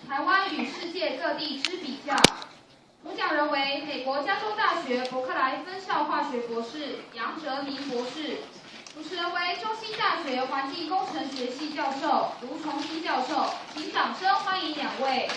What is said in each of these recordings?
台湾与世界各地之比较。主讲人为美国加州大学伯克莱分校化学博士杨哲明博士，主持人为中兴大学环境工程学系教授卢崇新教授，请掌声欢迎两位。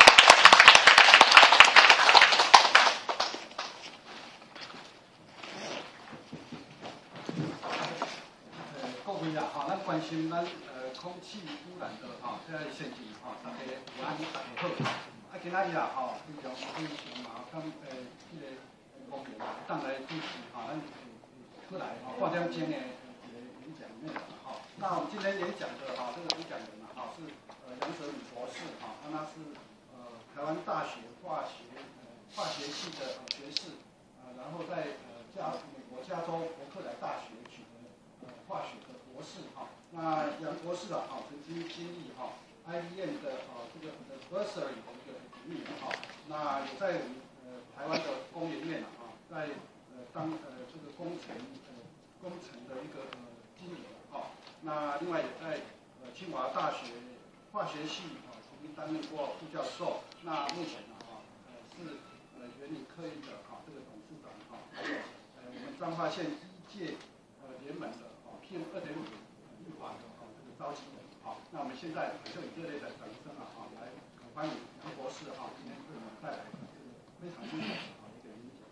各位啦，咱关心咱空气污染的这个现象大家有安大家好。今仔日啦非常非常跟这个公园当来主持咱出来半点钟的一个演讲内容那我们今天演讲的这个演讲人是杨哲宇博士他是台湾大学化学系的学士然后在美国加州伯克莱大学取得化学的博士那杨博士曾经经历IBM 的这个 Bursary 的一个领域那也在我们台湾的工研院在当这个工程的一个经理那另外也在清华大学化学系曾经担任过副教授，那目前是原理科研的这个董事长还有我们彰化县第一届联盟的PM 2.5预防的这个召集人那我们现在就以热烈的掌声来欢迎杨博士今天为我们带来这个非常精彩的一个演讲。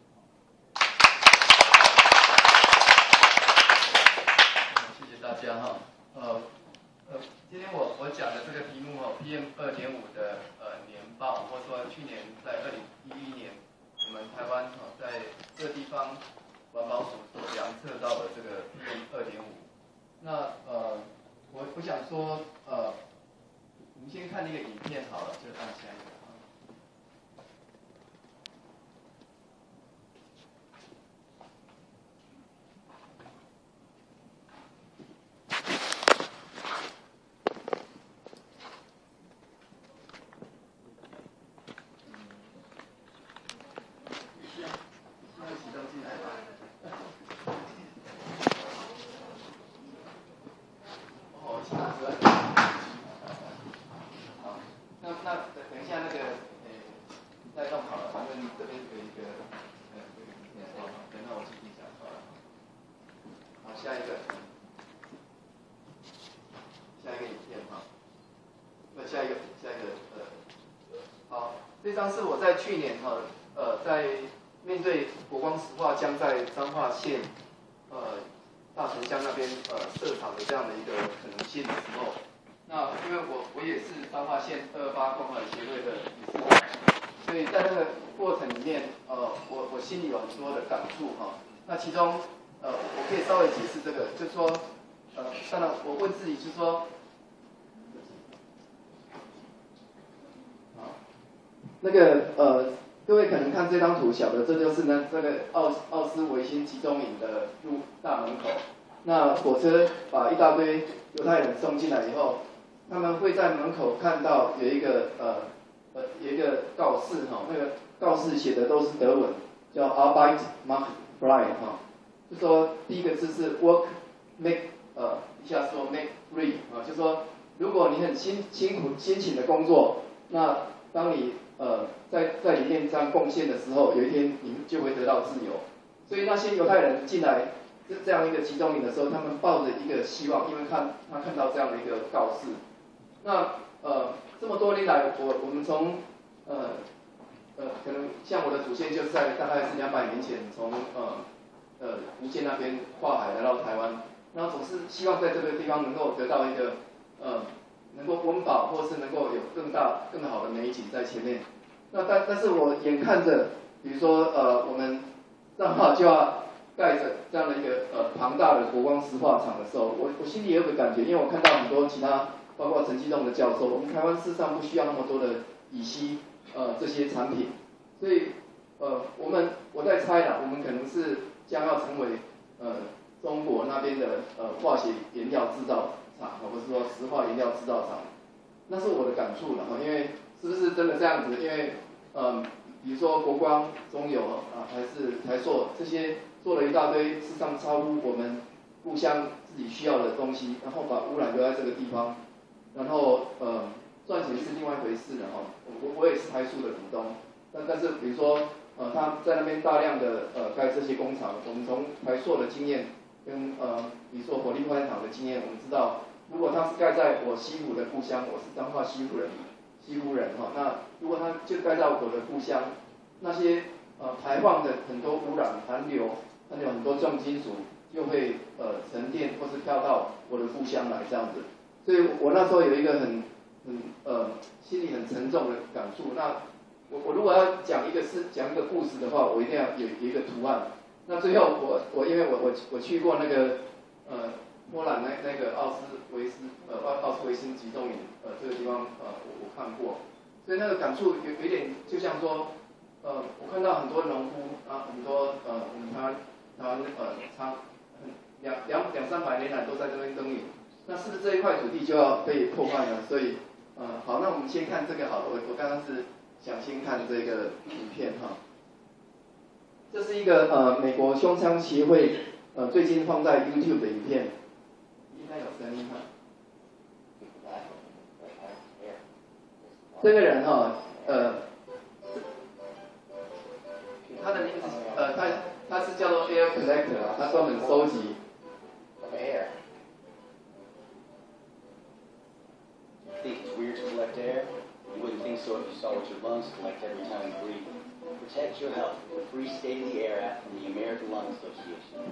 谢谢大家今天我讲的这个题目PM 2.5的年报，或者说去年在2011年，我们台湾在这个地方环保署所量测到的这个 PM 2.5。那我想说我们先看那个影片好了，就按下一个。这张是我在去年在面对国光石化将在彰化县大城乡那边设厂的这样的一个可能性的时候，那因为我也是彰化县228关怀协会的理事长，所以在那个过程里面我心里有很多的感触那其中我可以稍微解释这个，就是说当然我问自己是说。那个各位可能看这张图晓得，这就是呢这个奥斯维辛集中营的大门口。那火车把一大堆犹太人送进来以后，他们会在门口看到有一个告示那个告示写的都是德文，叫 Arbeit macht frei 就说第一个字是 work make 一下说 make free 就说如果你很辛勤的工作，那当你在里面这样贡献的时候，有一天你就会得到自由。所以那些犹太人进来这样一个集中营的时候，他们抱着一个希望，因为他看到这样的一个告示。那这么多年来，我们从可能像我的祖先就是在大概是200年前从福建那边跨海来到台湾，然后总是希望在这个地方能够得到一个能够温饱，或是能够有更好的美景在前面。那但是我眼看着，比如说我们彰化就要盖着这样的一个庞大的国光石化厂的时候，我心里有个感觉，因为我看到很多其他，包括陈基栋的教授，我们台湾事实上不需要那么多的乙烯这些产品，所以我在猜啦，我们可能是将要成为中国那边的化学原料制造厂，或是说石化原料制造厂，那是我的感触了因为是不是真的这样子？因为比如说国光、中油还是台塑这些做了一大堆，事实上超乎我们互相自己需要的东西，然后把污染留在这个地方，然后赚钱是另外一回事的哈。我也是台塑的股东，但是比如说他在那边大量的盖这些工厂，我们从台塑的经验跟比如说火力发电厂的经验，我们知道，如果他是盖在我西湖的故乡，我是彰化西湖人哈，那如果他就盖在我的故乡，那些排放的很多污染含流很多重金属就会沉淀或是飘到我的故乡来这样子，所以我那时候有一个很心里很沉重的感触。那我如果要讲一个故事的话，我一定要有一个图案。那最后因为我去过那个波兰那个奥斯维辛集中营这个地方我看过，所以那个感触有一点就像说我看到很多农夫啊，很多我们台湾两三百年来都在这边耕耘，那是不是这一块土地就要被破坏呢？所以好，那我们先看这个好了。我刚刚是想先看这个影片哈。这是一个美国胸腔协会最近放在 YouTube 的影片，应该有声音哈。这个人哈他的名字他是叫做 Air Collector 啊，他专门收集 air. Think it's weird to collect air? You wouldn't think so if you saw what your lungs collect every time you breathe. Protect your health with a free State of the Air app from the American Lung Association.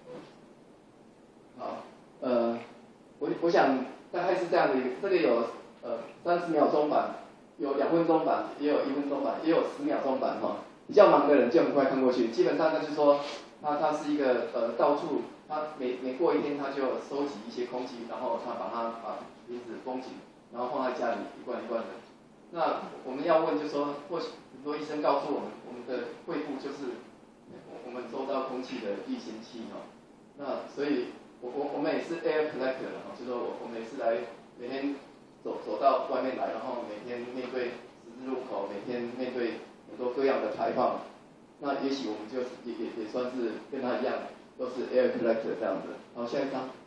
好，我想大概是这样的，这个有30秒钟版，有2分钟版，也有1分钟版，也有10秒钟版哈。比较忙的人就很快看过去，基本上就是说，他是一个到处，他每过一天他就收集一些空气，然后他把瓶子封紧，然后放在家里一罐一罐的。那我们要问就是说，或许很多医生告诉我们的肺部就是我们周遭空气的滤清器哈。那所以我们也是 air collector 哈，就是说我们也是来每天走到外面来，然后每天面对十字路口，每天面对很多各样的排放，那也许我们就也算是跟他一样，都是 air collector 这样子。好，下一张。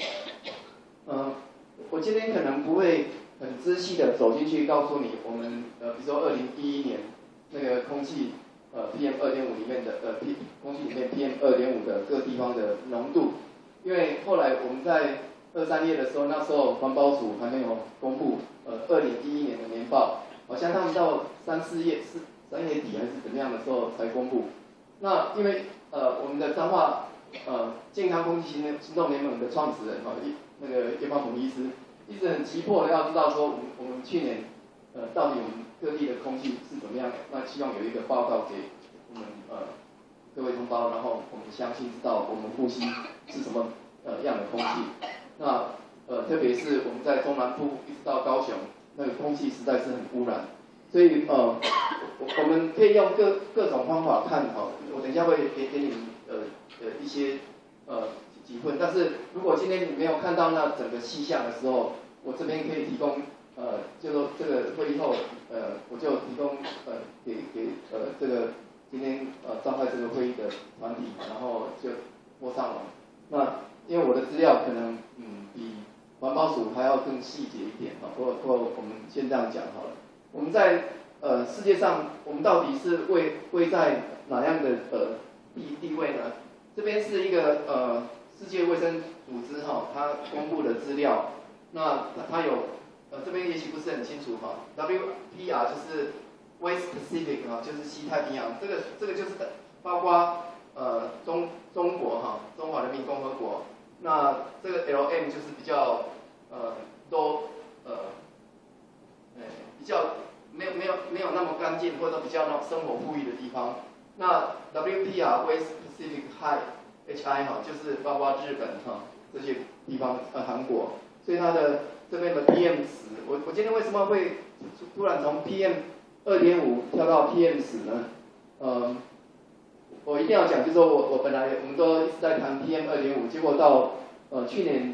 我今天可能不会很仔细的走进去告诉你，我们比如说2011年那个空气PM 2.5里面的空气里面 PM 2.5的各地方的浓度，因为后来我们在2、3月的时候，那时候环保署还没有公布2011年的年报，好像他们到3、4月底还是怎么样的时候才公布。那因为我们的彰化健康空气行动联盟的创始人那个叶邦宏医师一直很急迫的要知道说我们去年到底我们各地的空气是怎么样的，那希望有一个报告给我们各位同胞，然后我们相信知道我们呼吸是什么样的空气。那特别是我们在中南部一直到高雄，那个空气实在是很污染，所以我们可以用各种方法看我等一下会给你们一些几份，但是如果今天你没有看到那整个气象的时候，我这边可以提供就说这个会议后我就提供给这个今天召开这个会议的团体，然后就播上网。那因为我的资料可能比环保署还要更细节一点或我们先这样讲好了。我们在世界上，我们到底是位在哪样的地位呢？这边是一个世界卫生组织它公布的资料，那它有这边也许不是很清楚WPR 就是 West Pacific 就是西太平洋，这个就是包括中国中华人民共和国，那这个 LM 就是比较比较没有那么干净，或者比较生活富裕的地方。那 WPR West Pacific High HI 就是包括日本这些地方韩国，所以它的这边的 PM10，我今天为什么会突然从 PM 2.5跳到PM10呢？我一定要讲，就是说我们都一直在谈 PM 2.5，结果到去年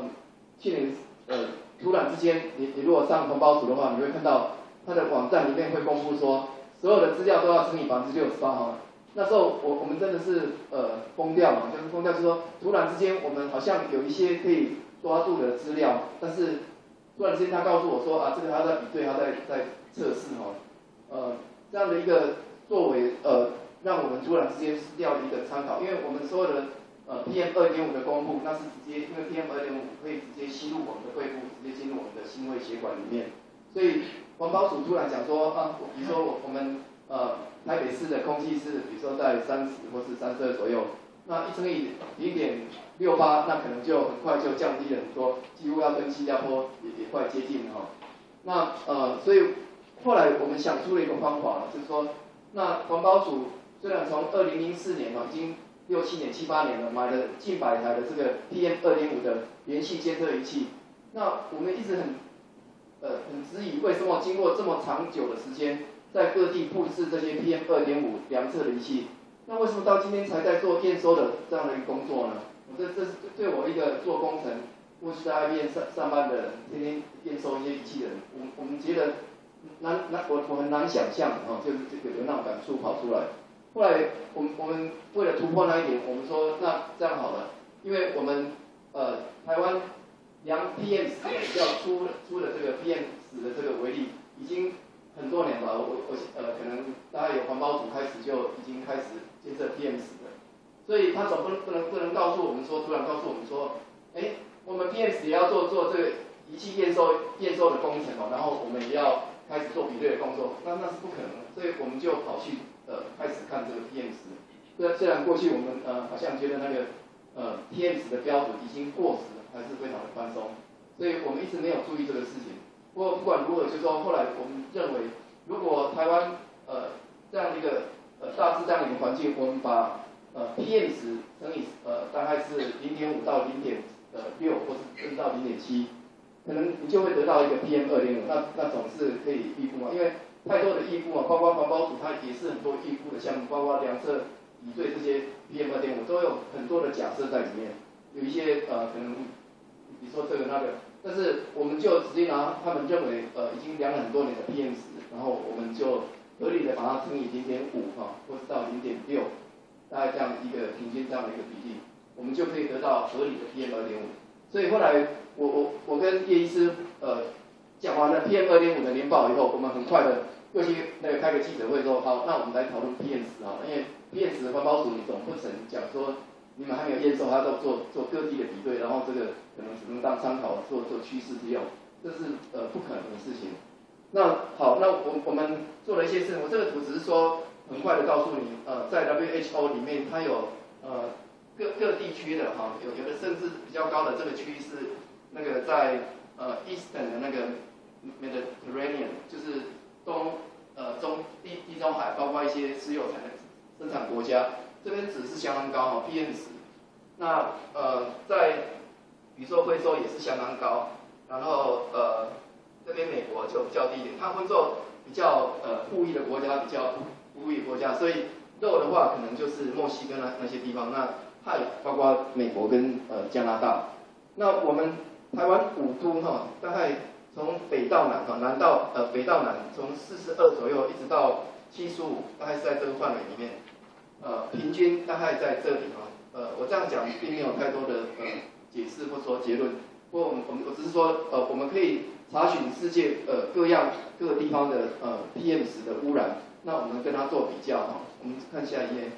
突然之间，你如果上环保署的话，你会看到它的网站里面会公布说，所有的资料都要乘以68%。那时候我们真的是疯掉嘛，就是疯掉，就是说突然之间我们好像有一些可以抓住的资料，但是突然之间他告诉我说啊，这个他在比对，他在测试这样的一个作为让我们突然之间失掉了一个参考，因为我们所有的PM 2.5的公布，那是直接因为 PM 2.5可以直接吸入我们的肺部，直接进入我们的心胃血管里面，所以环保署突然讲说啊，比如说我们台北市的空气是比如说在30或是32左右，那1乘以0.68，那可能就很快就降低了很多，几乎要跟新加坡也快接近了那所以后来我们想出了一个方法，就是说，那环保署虽然从2004年已经6、7年、7、8年了，买了近100台的这个 PM 2.5的联系监测仪器，那我们一直很质疑为什么经过这么长久的时间，在各地布置这些 PM 2.5量测的仪器，那为什么到今天才在做验收的这样的一个工作呢？这是对我一个做工程或是在 IBM 上班的人，天天验收一些仪器的人，我们觉得我很难想象就是有那种感触跑出来。后来我们为了突破那一点，我们说那这样好了，因为我们台湾量 PM 10要出的这个 PM 10的这个为例，已经很多年了。可能大概有环保署开始就已经开始监测 PM 10了，所以他总不能告诉我们说，突然告诉我们说，我们 PM 10也要做这个仪器验收的工程然后我们也要开始做比对的工作，那是不可能的，所以我们就跑去开始看这个 PM 10。虽然过去我们好像觉得那个PM 10的标准已经过时了，还是非常的宽松，所以我们一直没有注意这个事情。不过不管如何，就是说后来我们认为，如果台湾这样的一个大致这样的一个环境，我们把PM 10乘以大概是0.5到0.6，或是甚至到0.7，可能你就会得到一个 PM 2.5，那总是可以预估嘛，因为太多的预估包括环保署它也是很多预估的项目，包括量测、比对这些 PM 2.5都有很多的假设在里面，有一些可能比如说这个那个，但是我们就直接拿他们认为已经量了很多年的 PM 10，然后我们就合理的把它乘以0.5或是到0.6，大概这样一个平均这样的一个比例，我们就可以得到合理的 PM 2.5。所以后来我跟叶医师讲完了 PM 2.5的年报以后，我们很快的又去开个记者会说，好，那我们来讨论 PM 10因为 PM 10环保署你总不能讲说你们还没有验收，还要做各地的比对，然后这个可能只能当参考做趋势之用，这是不可能的事情。那好，那我们做了一些事情，我这个图只是说很快的告诉你，在 WHO 里面它有各地区的有的甚至比较高的这个区域是那个在Eastern 的那个 Mediterranean， 就是地中海，包括一些石油产的生产国家，这边值是相当高PM 10。那在比如说非洲也是相当高，然后这边美国就比较低一点，它分作比较富裕的国家，比较不富裕的国家，所以肉的话可能就是墨西哥那些地方，那还包括美国跟加拿大。那我们台湾5都大概从北到南北到南，从42左右一直到75，大概是在这个范围里面。平均大概在这里我这样讲并没有太多的解释或说结论，不过我只是说我们可以查询世界各个地方的PM 10的污染，那我们跟它做比较我们看下一页。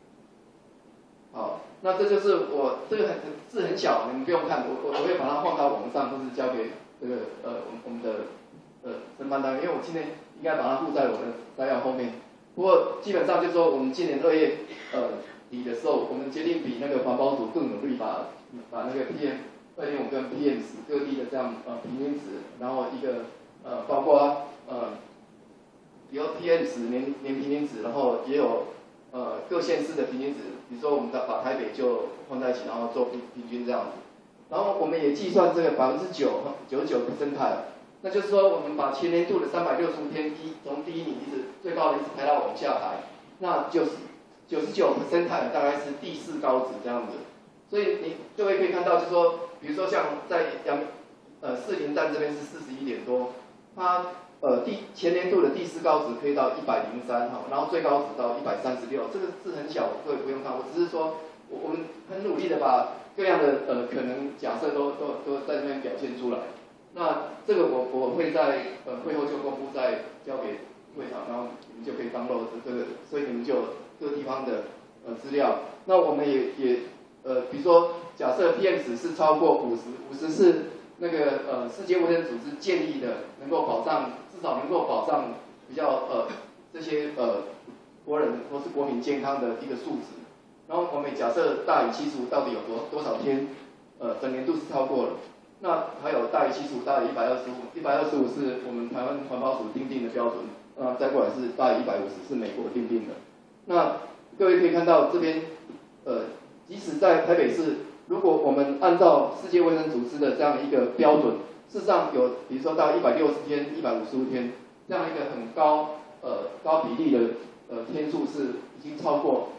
好，那这就是这个字很小，你们不用看，我会把它放到网上，或是交给这个我们的承办单位，因为我今天应该把它附在我的摘要后面。不过基本上就是说，我们今年2月底的时候，我们决定比那个环保署更努力，把那个 PM 2.5跟 PM 10各地的这样平均值，然后一个包括有 PM 10年平均值，然后也有各县市的平均值，比如说我们把台北就放在一起，然后做平均这样子。然后我们也计算这个99%，那就是说我们把前年度的365天从第一名一直最高的一直排到往下排，那99%大概是第4高值这样子。所以你各位可以看到，就是说，比如说像在士林站这边是41点多，它前年度的第4高值可以到103然后最高值到136，这个是很小，各位不用看，我只是说我们很努力的把各样的可能假设都在这边表现出来。 那这个我会在会后就公布，再交给会场，然后你们就可以 download 这个，所以你们就有各地方的资料。那我们也比如说假设 PM 值是超过50是那个世界卫生组织建议的，能够保障至少能够保障比较这些国人或是国民健康的一个数值。然后我们假设大于75到底有多少天整年度是超过了。那还有大于75，大于125，125是我们台湾环保署订定的标准，再过来是大于150是美国订定的。那各位可以看到这边，即使在台北市，如果我们按照世界卫生组织的这样一个标准，事实上有比如说到160天、155天这样一个很高比例的天数是已经超过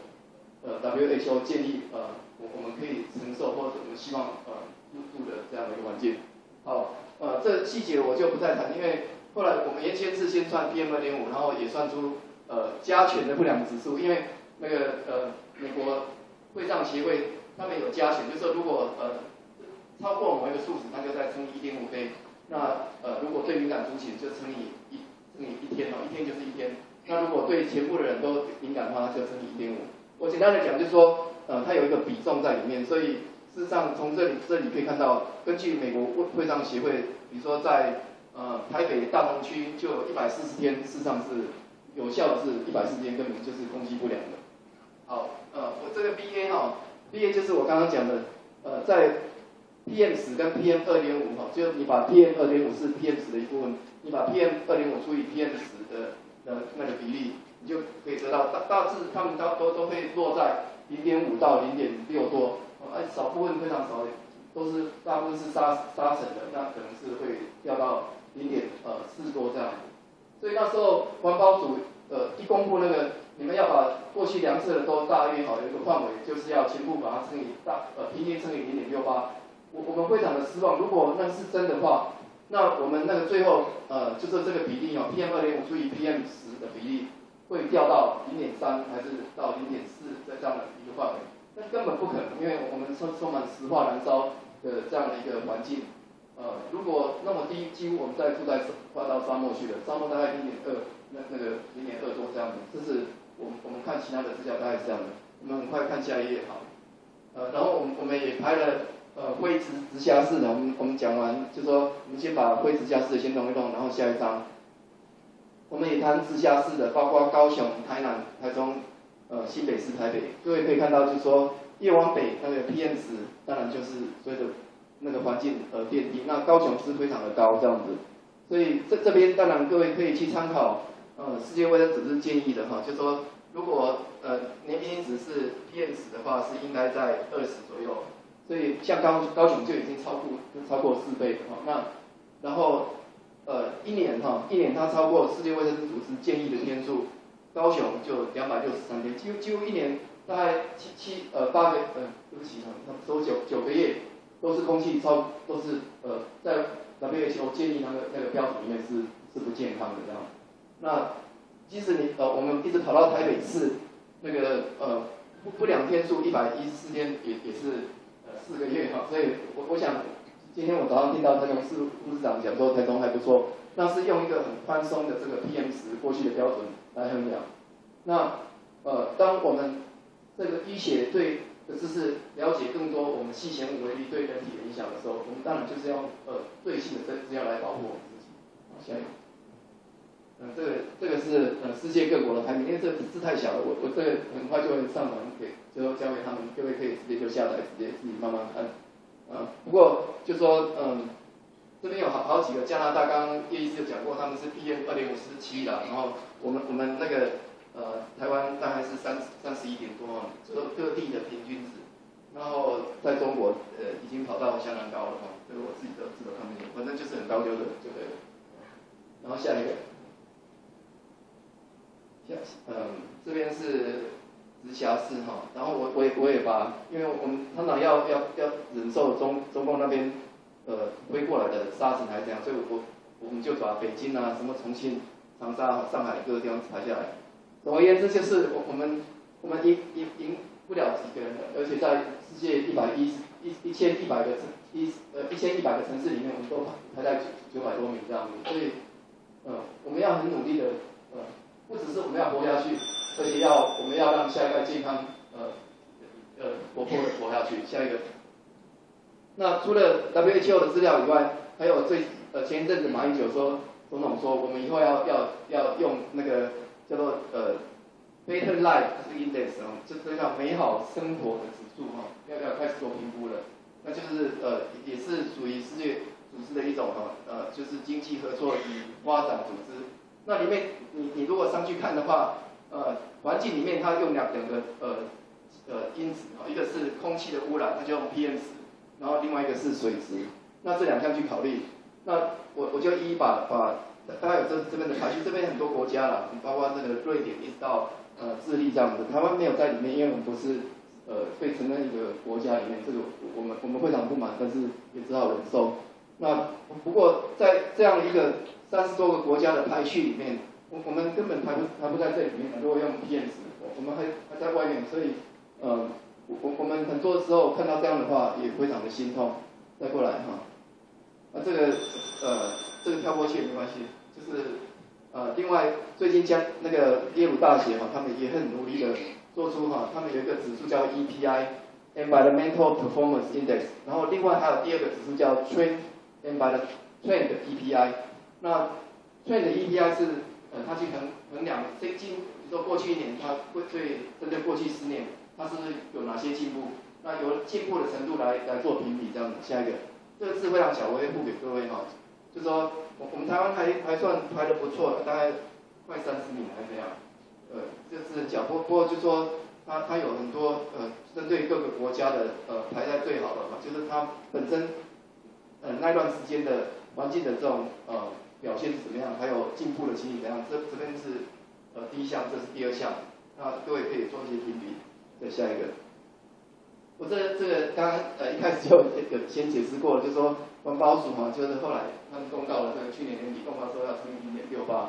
WHO 建议我们可以承受或者我们希望入住的这样的一个环境。好，这细节我就不再谈，因为后来我们原先是先算 PM2.5， 然后也算出加权的不良指数，因为那个美国会障协会他们有加权，就是说如果超过某一个数值，那就再乘以 1.5 倍。那如果对敏感族群就乘以一天哦，一天就是一天。那如果对全部的人都敏感的话，就乘以 1.5。我简单的讲就是说，它有一个比重在里面，所以事实上从这里可以看到，根据美国会障协会，比如说在台北大同区就有140天，事实上是有效的是140天，根本就是空气不良的。好，我这个 BA 就是我刚刚讲的，在 PM10跟 PM2.5就你把 PM2.5是 PM10的一部分，你把 PM2.5除以 PM10的那个比例，你就可以得到大致他们都会落在0.5到0.6多，少部分非常少，都是大部分是沙尘的，那可能是会掉到0.4多这样。所以那时候环保署一公布那个你们要把过去量测的都大约好有一个范围，就是要全部把它乘以平均乘以0.68。我们非常的失望，如果那是真的话，那我们那个最后就是这个比例PM2.5除以 PM10的比例会掉到0.3还是到0.4这样的一个范围，那根本不可能，因为我们充满石化燃烧的这样的一个环境，如果那么低，几乎我们再住在快到沙漠去了，沙漠大概0.2，那个0.2多这样子，这是我们看其他的资料大概是这样的。我们很快看下一页好，然后我们也拍了。灰直辖市的，我们讲完，就说我们先把灰直辖市的先弄一弄，然后下一章，我们也谈直辖市的，包括高雄、台南、台中、新北市、台北。各位可以看到，就是说越往北那个 PM10，当然就是随着那个环境变低，那高雄是非常的高这样子。所以这边当然各位可以去参考世界卫生组织建议的哈，就说如果年平均值是 PM10的话，是应该在20左右。所以像高雄就已经超过4倍了哈，那然后一年它超过世界卫生组织建议的天数，高雄就263天，几乎一年大概8个对不起都9个月都是空气都是在 WHO 建议那个标准里面是不健康的这样。那即使我们一直跑到台北市，那个不良天数114天也是。4个月哈，所以我想今天我早上听到台中市副市长讲说台中还不错，那是用一个很宽松的这个 PM10过去的标准来衡量。那当我们这个医学对的知识了解更多，我们细显微粒对人体的影响的时候，我们当然就是要最新的资料来保护我们自己。好，下一个。这个是世界各国的排名，因为这个字太小了，我这个很快就会上传就交给他们，各位可以直接就下载，直接自己慢慢看。不过就说这边有好几个加拿大，刚刚叶医师有讲过，他们是 PM2.5是7啦，然后我们那个台湾大概是31点多哈，各地的平均值，然后在中国已经跑到相当高了哈，这个我自己都看不见，反正就是很高就对了。然后下一个。这边是直辖市哈，然后我也把，因为我们常常要忍受中共那边飞过来的沙尘还这样，所以我们就把北京啊、什么重庆、长沙、上海各个地方排下来。总而言之，就是我们赢不了几个人的，而且在世界 1100个城市里面，我们都排在900多名这样子，所以我们要很努力的不只是我们要活下去，而且我们要让下一代健康活泼的活下去。下一个，那除了 WHO 的资料以外，还有前一阵子马英九总统说，我们以后要用那个叫做Better Life Index 这叫美好生活的指数要开始做评估了。那就是也是属于世界组织的一种就是经济合作与发展组织。那里面你如果上去看的话，环境里面它用两个因子一个是空气的污染，它就用 PM10，然后另外一个是水质。那这两项去考虑，那我就一一把大概有这边的排序，这边很多国家啦，包括这个瑞典一直到智利这样子，台湾没有在里面，因为我们不是被承认一个国家里面，这个我们非常不满，但是也只好忍受。那不过在这样一个30多个国家的排序里面，我们根本排不在这里面。如果用 PM10，我们还在外面，所以我们很多时候看到这样的话也非常的心痛。再过来这个跳过去也没关系，就是另外最近那个耶鲁大学他们也很努力的做出他们有一个指数叫 EPI Environmental Performance Index， 然后另外还有第二个指数叫 Trend EPI。那 Trend EPI 是它去衡量比如说过去1年它针对过去10年它是不是有哪些进步，那由进步的程度来做评比这样子。下一个，这个字非常小，我会附给各位就说我们台湾还算排得不错，大概快30名还这样，这个字很小，不过就说它有很多针对各个国家的排在最好的就是它本身那段时间的环境的这种表现是怎么样，还有进步的情形怎样，这边是第一项，这是第二项，那各位可以做一些评比。再下一个，我这个刚刚一开始就有先解释过了，就是说环保署就是后来他们公告了这个去年年底公告说要乘以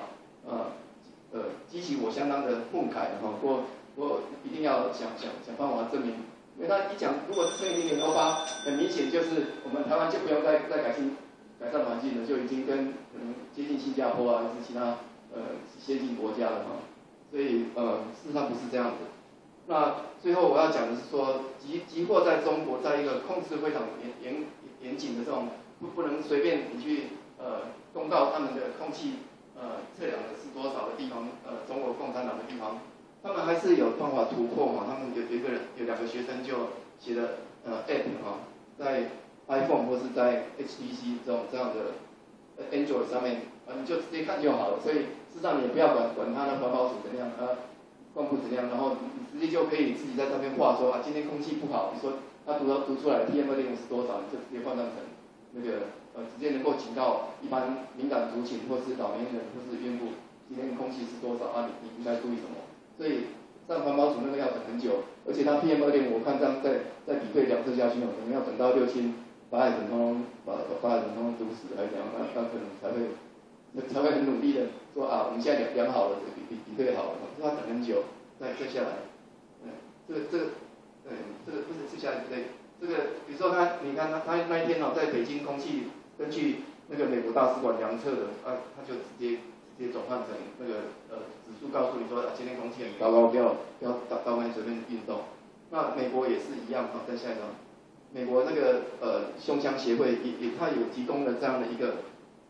1.68，激起我相当的愤慨不过我一定要想办法证明，因为他一讲如果是乘以0.68，很明显就是我们台湾就不用再改善环境了，就已经跟可能接近新加坡还是其他先进国家了所以事实上不是这样子。那最后我要讲的是说，集货在中国，在一个控制非常严谨的这种不能随便你去公告他们的空气测量的是多少的地方，中国共产党的地方，他们还是有办法突破他们有2个学生就写了app 在 iPhone 或是在 HTC 这样的 Android 上面你就直接看就好了。所以事实上你也不要管它的环保署怎样公布怎样，然后你直接就可以自己在上面画说今天空气不好，你说它读出来 PM2.5是多少，你就直接换算成那个直接能够警告一般敏感族群或是老年人或是孕妇，今天空气是多少你应该注意什么。所以上环保署那个要等很久，而且它 PM2.5我看这样再比对2次下去可能要等到6000把海豚通把海豚通毒死还是怎样，那可能才会很努力的说我们现在量好了，比对好了，要等很久再下来。这个不是下来对，这个比如说你看他那一天在北京空气根据那个美国大使馆量测的他就直接转换成那个指数告诉你说今天空气很糟糕，不要到外面随便运动。那美国也是一样再下一张。美国那个胸腔协会它有提供了这样的一个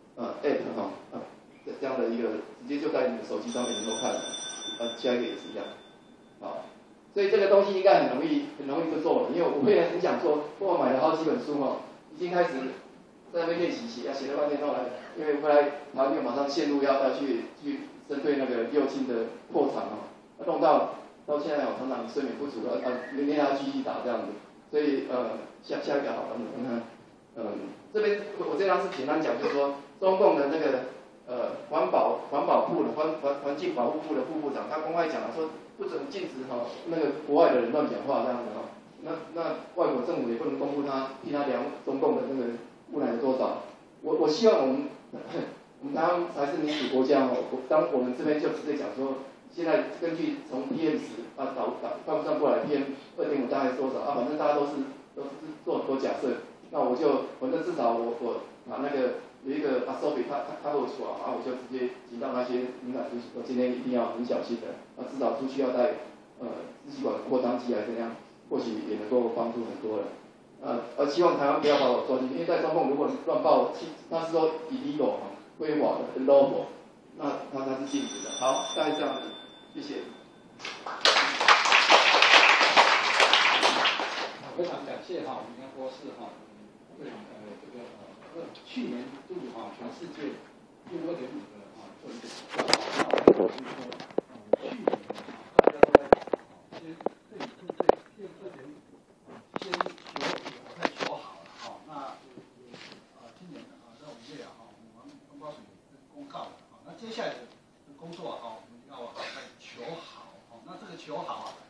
app 这样的一个直接就在你的手机上面能够看，下一个也是一样，所以这个东西应该很容易就做了，因为我会很想说，我买了好几本书已经开始在那边练习写了半天后来，因为后来台湾就马上陷入要去针对那个六轻的破产弄到现在常常睡眠不足明天还要继续打这样子，所以下一个好了，你看这边我这张是简单讲，就是说中共的那个环保部的环境保护部的副部长，他公开讲了说不准禁止那个国外的人乱讲话这样子那外国政府也不能公布替他量中共的那个污染有多少。我希望我们台湾才是民主国家当我们这边就直接讲说，现在根据从 PM10算过来 PM2.5大概是多少反正大家都是都是做很多假设。那我就至少我把那个有一个 Asobi 他露出来，然后我就直接提到那些敏感出血，我今天一定要很小心的，至少出去要带支气管扩张剂来这样，或许也能够帮助很多人。希望台湾不要把我抓进去，因为在中共如果乱报他是说 illegal 非法的 illegal， 那他是禁止的。好，大概这样子，谢谢。 非常感谢我们杨博士对去年度全世界6.5个做一个比较，去年大家都在先对2.5先求再求好了那今年在5月我们环保署公告了那接下来的工作我们要再求好那这个求好